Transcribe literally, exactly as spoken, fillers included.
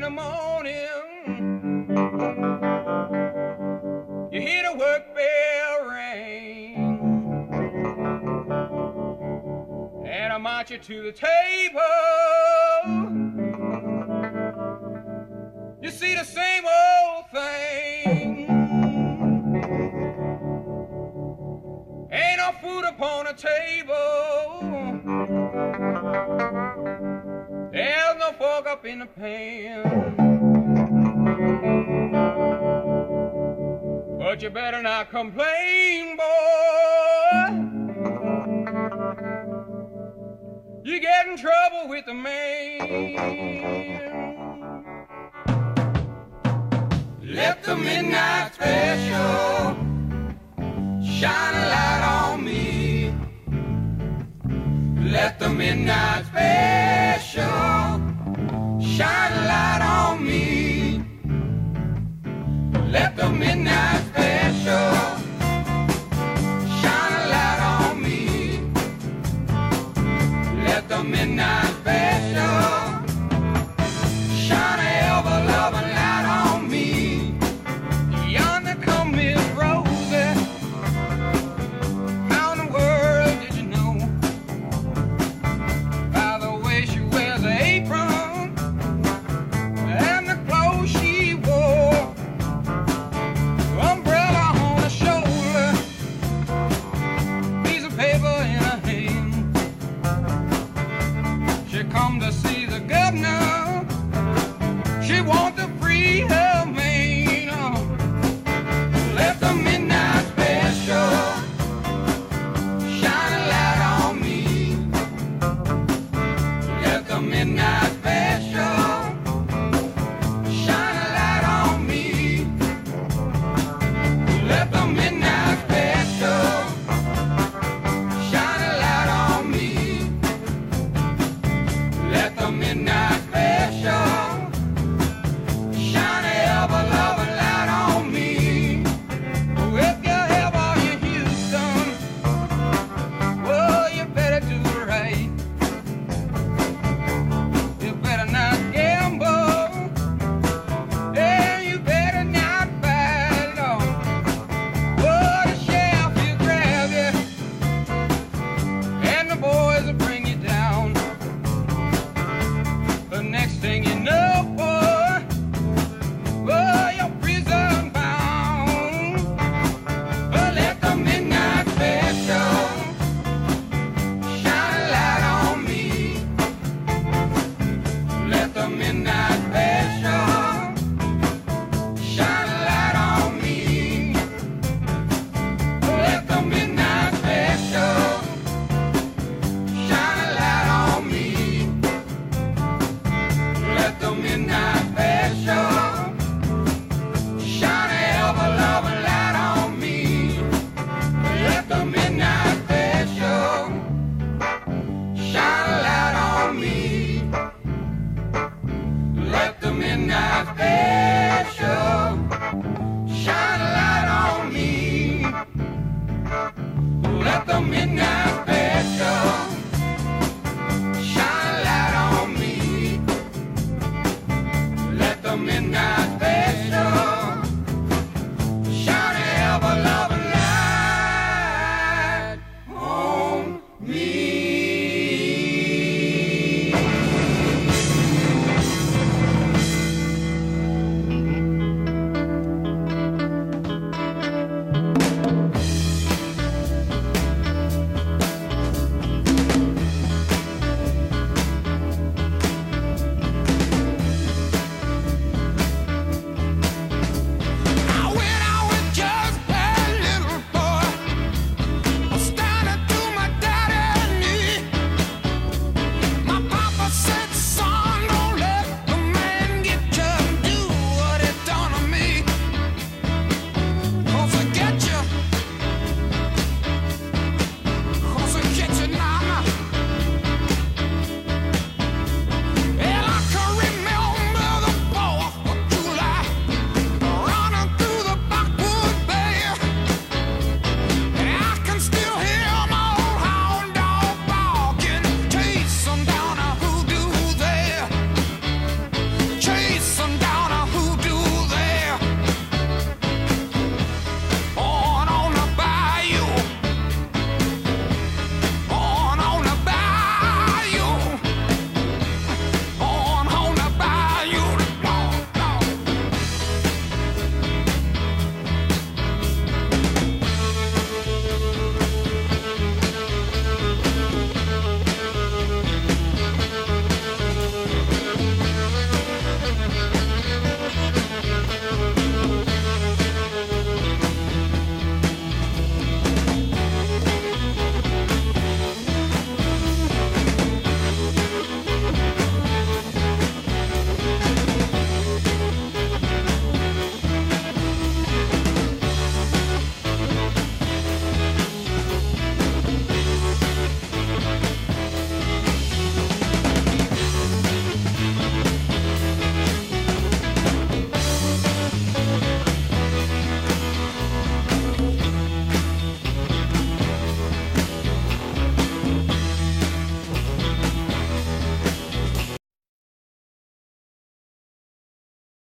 the morning, you hear the work bell ring, and I march you to the table. You see the same old thing. Ain't no food upon the table. There's no fork up in the pan. But you better not complain, boy. You get in trouble with the man. Let the midnight special shine a light on me. Let the midnight special shine a light on me. Let the midnight special shine a light on me. Let the midnight special shine a ever-loving light on me. Yonder come Miss Rosie. How in the world did you know? By the way she wears an apron and the clothes she wore. Umbrella on her shoulder, piece of paper in her hand. She come to see the governor. She want to free her man. Oh. Let the midnight special shine a light on me. Let the midnight special shine a light on me. Let the midnight special shine a light on me. Let the midnight special shine a ever-loving light on me. If you ever in Houston, well, you better do it right. You better not gamble, and you better not fight it on. Oh, the sheriff will grab you, and the boys will